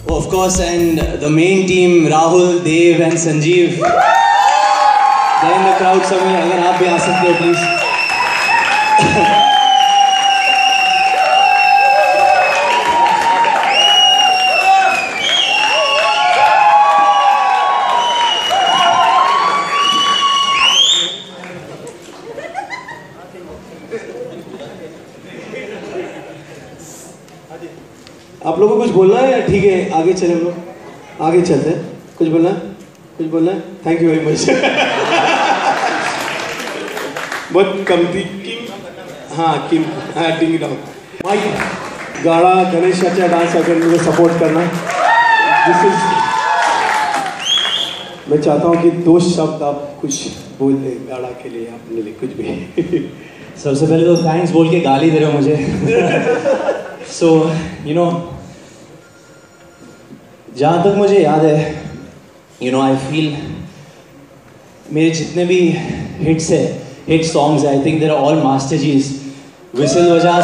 Of course, and the main team, Rahul, Dev and Sanjeev. They're in the crowd somewhere. अगर आप भी आ सकते हो please. आप लोगों को कुछ बोलना है या ठीक है आगे चले हम लोग आगे चलते हैं कुछ बोलना है थैंक यू वेरी मच बहुत कमती किम डिंग डाउन माइक गाड़ा गणेश चाचा डांस अकेडमी को सपोर्ट करना मैं चाहता हूँ कि 2 शब्द आप कुछ बोल दें गाड़ा के लिए अपने लिए कुछ भी सबसे पहले तो थैंक्स बोल के गाली दे रहे हो मुझे So, you know, जहाँ तक मुझे याद है, you know, I feel मेरे जितने भी हिट सॉन्ग्स हैं, I think they're all masterpieces. Whistle वजह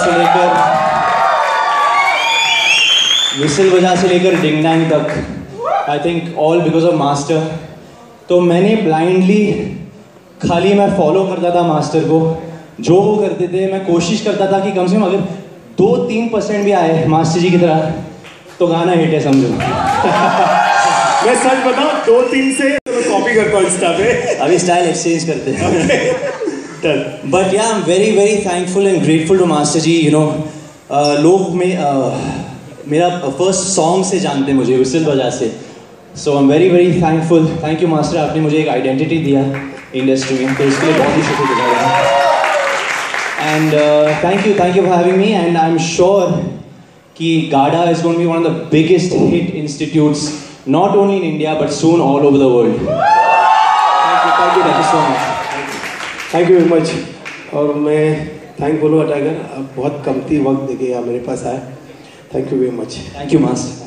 से लेकर डिंग डैंग तक, I think all because of Master. तो मैंने ब्लाइंडली खाली मैं फॉलो करता था मास्टर को, जो वो करते थे मैं कोशिश करता था कि कम से कम अगर 2-3% भी आए मास्टर जी की तरह तो गाना हिट है समझो। मैं सच बताऊं 2-3 से तो कॉपी करता हूँ इंस्टा पे अभी स्टाइल एक्सचेंज करते हैं but yeah I am very very thankful and grateful to master ji you know लोग मेरा फर्स्ट सॉन्ग से जानते हैं मुझे विसल वजह से so I am very very thankful thank you master आपने मुझे एक आइडेंटिटी दिया इंडस्ट्री में तो इसके लिए बहुत ही शुक्रिया And thank you for having me. And I'm sure that GADA is going to be one of the biggest hit institutes, not only in India but soon all over the world. Thank you so much. Thank you very much. और मैं thank बोलूँगा tiger आप बहुत कमती वक्त देके यहाँ मेरे पास आए thank you very much thank you master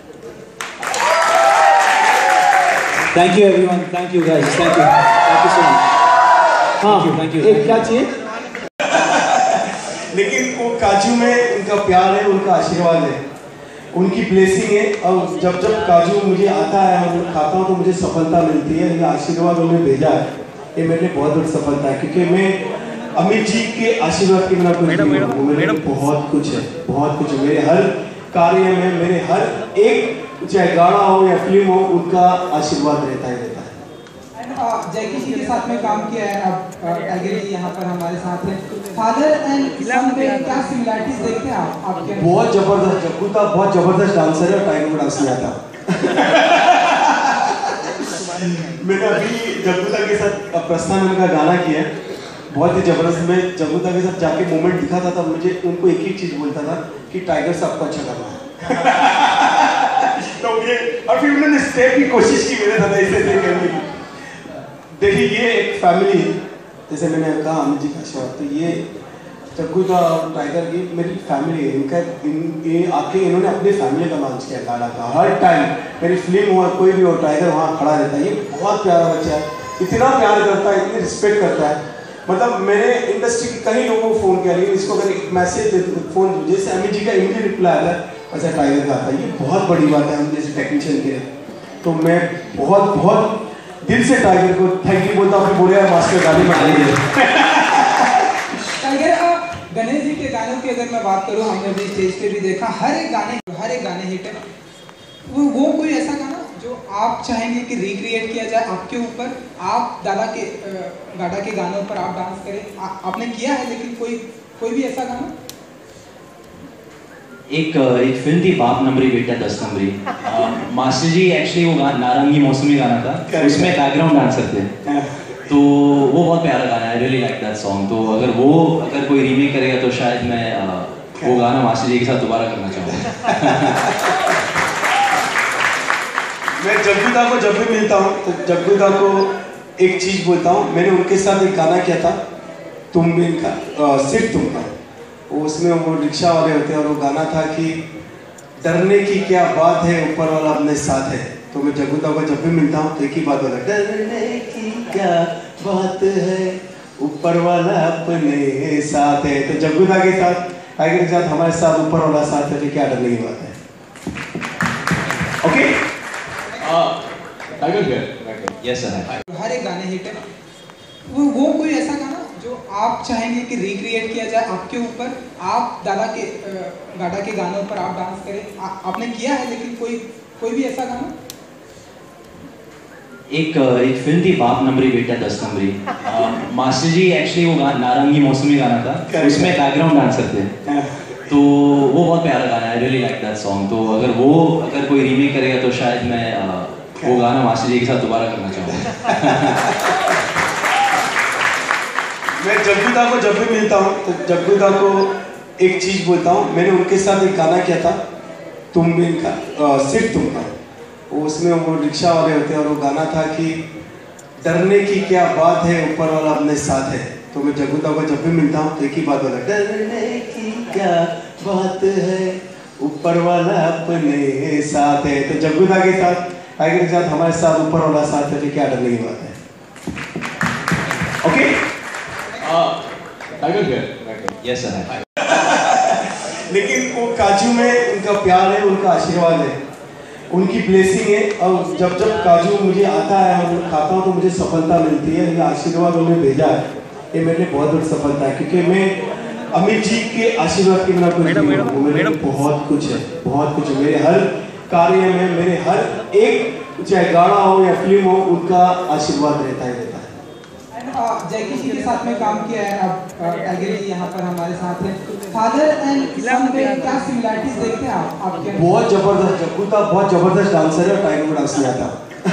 thank you everyone thank you guys thank you so much हाँ थैंक यू एक क्या चाहिए लेकिन वो काजू में उनका प्यार है उनका आशीर्वाद है उनकी ब्लेसिंग है और जब काजू मुझे आता है और खाता हूँ तो मुझे सफलता मिलती है ये आशीर्वाद उन्होंने भेजा है ये मेरे लिए बहुत बड़ी सफलता है क्योंकि मैं अमित जी के आशीर्वाद के बिना कुछ नहीं हूँ मेरे बहुत कुछ है मेरे हर कार्य में मेरे हर एक चाहे गाना हो या फिल्म हो उनका आशीर्वाद रहता है जैकी जी के साथ में काम किया है अब टाइगर जी यहाँ पर हमारे साथ हैं फादर एंड सन में क्या सिमिलरिटीज देखते हैं आप आपके बहुत जबरदस्त जग्गू था बहुत जबरदस्त डांसर है और टाइगर को डांस नहीं आता मैंने अभी जग्गू के साथ प्रस्थान उनका गाना किया बहुत ही जबरदस्त मैं जग्गू के साथ जाके मोमेंट दिखाता था मुझे उनको एक ही चीज बोलता था कि टाइगर से आपको अच्छा करना है तो ये और फिर उन्होंने स्टेप की कोशिश की मेरे दादा ऐसे करने की देखिए ये एक फैमिली जैसे मैंने कहा अमित जी का शौक तो ये जग्गू का और टाइगर की मेरी फैमिली है इनका ये आके इन्होंने अपनी फैमिली का लॉन्च किया गाना का हर टाइम मेरी फिल्म हो कोई भी हो टाइगर वहाँ खड़ा रहता है ये बहुत प्यारा बच्चा है इतना प्यार करता है इतनी रिस्पेक्ट करता है मतलब मैंने इंडस्ट्री के कई लोगों को फ़ोन किया लेकिन इसको अगर एक मैसेज देते फ़ोन जैसे अमित जी का इमीडिएट रिप्लाई आता है वैसे टाइगर का आता है ये बहुत बड़ी बात है हम जैसे टेक्नीशियन के लिए तो मैं बहुत बहुत दिल से टाइगर को थैंक यू बोलता हूँ बोले मास्टर गाड़ी में आइए टाइगर गणेश जी के गानों की अगर मैं बात करूँ हमने भी स्टेज पे भी देखा हर एक गाने हिट है वो कोई ऐसा गाना जो आप चाहेंगे कि रिक्रिएट किया जाए आपके ऊपर आप गाड़ा के गानों पर आप डांस करें आपने किया है लेकिन कोई भी ऐसा गाना एक फिल्म थी बाप नंबरी बेटा 10 नंबरी मास्टर जी एक्चुअली वो गाना नारंगी मौसमी गाना था उसमें बैकग्राउंड डांसर थे तो वो बहुत प्यारा गाना है रियली लाइक दैट सॉन्ग तो अगर कोई रीमेक करेगा तो शायद मैं वो गाना मास्टर जी के साथ दोबारा करना चाहूँगा मैं जग्गू को जब भी मिलता हूँ तो जग्गू को एक चीज़ बोलता हूँ मैंने उनके साथ एक गाना किया था तुम भी इनका सिर्फ तुम का उसमें वो रिक्शा वाले होते हैं और वो गाना था कि डरने की क्या बात है ऊपर वाला अपने साथ है तो मैं जग्गू को जब भी मिलता हूँ तो एक ही बात बोला डरने की क्या बात है ऊपर वाला अपने साथ है तो जग्गू के साथ टाइगर के साथ हमारे साथ ऊपर वाला साथ है तो क्या डरने की बात है okay Tiger here yes sir. हर एक गाने हिट है। वो कोई ऐसा गाना जो आप चाहेंगे कि रिक्रिएट किया जाए आपके ऊपर, आप गाड़ा के गानों पर आप डांस करें, आपने किया है, लेकिन कोई भी ऐसा गाना? एक फिल्म थी बाप नंबरी बेटा 10 नंबरी, मास्टर जी एक्चुअली वो गाना नारंगी मौसमी गाना था, उसमें बैकग्राउंड डांसर थे, तो वो बहुत प्यारा गाना है, रियली लाइक दैट सॉन्ग। तो अगर कोई रीमेक करेगा तो शायद मैं वो गाना मास्टर जी के साथ दोबारा करना चाहूँगा। मैं जग्गू को जब भी मिलता हूँ तो जग्गू को एक चीज़ बोलता हूँ। मैंने उनके साथ एक गाना किया था, तुम भी इनका सिर्फ तुम का, उसमें वो रिक्शा वाले होते हैं और वो गाना था कि डरने की क्या बात है ऊपर वाला अपने साथ है। तो मैं जग्गू को जब भी मिलता हूँ तो एक ही बात बोला, डरने की क्या बात है ऊपर वाला अपने साथ है। तो जग्गू के साथ टाइगर के साथ हमारे साथ ऊपर वाला साथ है, तो क्या डरने की बात है। Okay Tiger here yes sir. लेकिन वो काजू में उनका प्यार है, उनका आशीर्वाद है, उनकी ब्लेसिंग है। और जब काजू मुझे आता है और खाता हूँ तो मुझे सफलता मिलती है। ये आशीर्वाद उन्होंने भेजा है, ये मेरे लिए बहुत बड़ी सफलता है, क्योंकि मैं अमित जी के आशीर्वाद के बिना कुछ नहीं हूँ। मेरे बहुत कुछ है, बहुत कुछ है। मेरे हर कार्य में, मेरे हर एक, चाहे गाना हो या फिल्म हो, उनका आशीर्वाद रहता है। जैकी जी के साथ में काम किया है, अब टाइगर जी यहाँ पर हमारे साथ हैं। फादर एंड सन में क्या सिमिलरिटीज देखते हैं आप आपके? बहुत जबरदस्त, जग्गू का बहुत जबरदस्त डांसर है और टाइगर को डांस नहीं आता।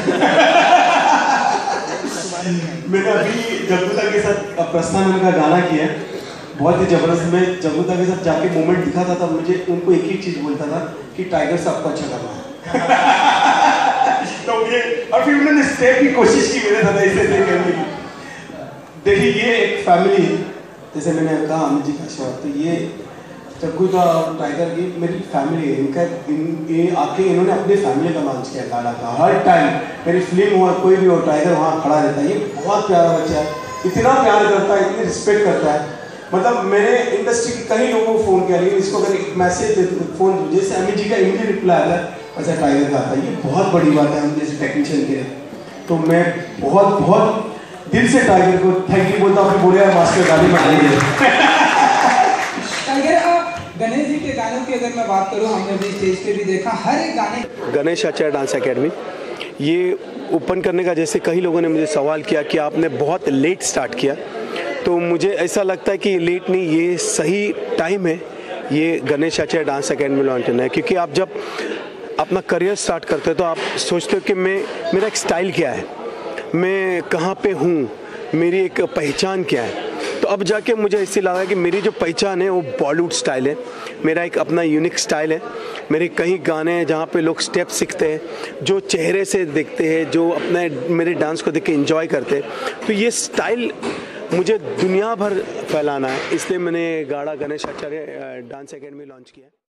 मैंने अभी जग्गू के साथ प्रस्थान का गाना किया है, बहुत ही जबरदस्त। मैं जग्गू के साथ जाके मोमेंट दिखा था, तब मुझे उनको एक ही चीज बोलता था कि टाइगर से आपको अच्छा करना है। तो मुझे और फिर उन्होंने स्टेप की कोशिश की मेरे साथ ऐसे करने की। देखिए ये एक फैमिली, जैसे मैंने कहा अमित जी का शौक, तो ये जग्गू का और टाइगर की मेरी फैमिली है। ये आके इन्होंने अपनी फैमिली का लॉन्च किया गाना का। हर टाइम मेरी फिल्म हो कोई भी हो, टाइगर वहाँ खड़ा रहता है। ये बहुत प्यारा बच्चा है, इतना प्यार करता है, इतनी रिस्पेक्ट करता है। मतलब मैंने इंडस्ट्री के कई लोगों को फ़ोन किया, लेकिन इसको अगर एक मैसेज फ़ोन, जैसे अमित जी का इमीडिएट रिप्लाई आता है, वैसे टाइगर का आता है। ये बहुत बड़ी बात है हम जैसे टेक्नीशियन के लिए। तो मैं बहुत बहुत दिल से टाइगर को थैंक यू बोलता हूँ। बोले मास्टर गाली में आएंगे। टाइगर, गणेश जी के गानों की अगर मैं बात करूँ, हमने भी स्टेज पे भी देखा, हर एक गाने गणेश आचार्य डांस एकेडमी ये ओपन करने का, जैसे कई लोगों ने मुझे सवाल किया कि आपने बहुत लेट स्टार्ट किया, तो मुझे ऐसा लगता है कि लेट नहीं, ये सही टाइम है ये Ganesh Acharya dance academy launch करना है। क्योंकि आप जब अपना करियर स्टार्ट करते हो तो आप सोचते हो कि मेरा एक स्टाइल क्या है, मैं कहाँ पे हूँ, मेरी एक पहचान क्या है। तो अब जाके मुझे इससे लगा कि मेरी जो पहचान है वो बॉलीवुड स्टाइल है, मेरा एक अपना यूनिक स्टाइल है। मेरे कई गाने हैं जहाँ पे लोग स्टेप सीखते हैं, जो चेहरे से देखते हैं, जो अपने मेरे डांस को देख के एंजॉय करते हैं। तो ये स्टाइल मुझे दुनिया भर फैलाना है, इसलिए मैंने गाड़ा Ganesh Acharya dance academy launch किया।